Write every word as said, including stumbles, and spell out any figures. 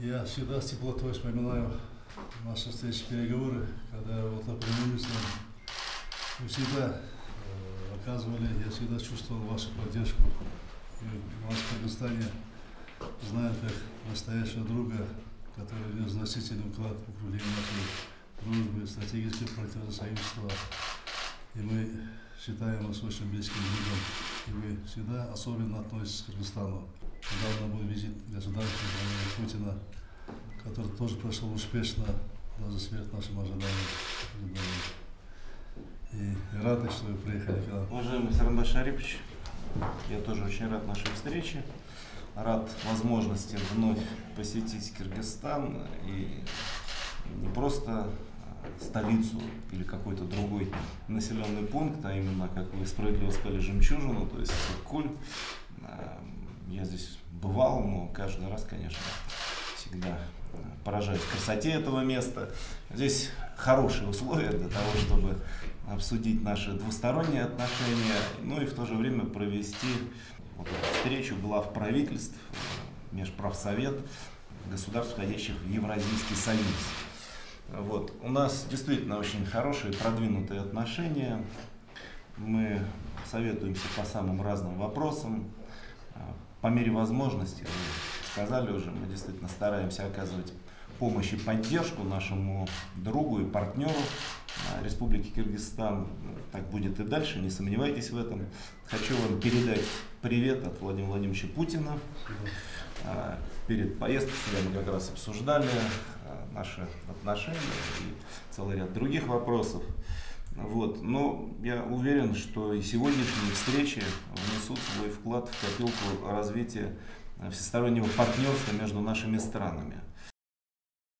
Я всегда с теплотой вспоминаю наши встречи, переговоры, когда я вот определился, вы всегда э, оказывали, я всегда чувствовал вашу поддержку. И вас в Кыргызстане знаю как настоящего друга, который внес значительный вклад в укрепление нашей дружбы, стратегического партнерства, союзства. И мы считаем вас очень близким другом. И вы всегда особенно относитесь к Кыргызстану. Недавно был визит государственного Путина, который тоже прошел успешно, даже сверх нашим ожиданиям. И рады, что вы приехали к нам. Уважаемый Сооронбай Шарипович, я тоже очень рад нашей встрече, рад возможности вновь посетить Кыргызстан и не просто столицу или какой-то другой населенный пункт, а именно, как вы справедливо сказали, жемчужину, то есть Иссык-Куль. Я здесь бывал, но каждый раз, конечно, всегда поражаюсь красоте этого места. Здесь хорошие условия для того, чтобы обсудить наши двусторонние отношения, ну и в то же время провести вот эту встречу глав правительств, межправсовет государств, входящих в Евразийский союз. Вот. У нас действительно очень хорошие, продвинутые отношения. Мы советуемся по самым разным вопросам. По мере возможности, вы сказали уже, мы действительно стараемся оказывать помощь и поддержку нашему другу и партнеру Республики Кыргызстан. Так будет и дальше, не сомневайтесь в этом. Хочу вам передать привет от Владимира Владимировича Путина. Перед поездкой с вами как раз обсуждали наши отношения и целый ряд других вопросов. Вот. Но я уверен, что и сегодняшние встречи внесут свой вклад в копилку развития всестороннего партнерства между нашими странами.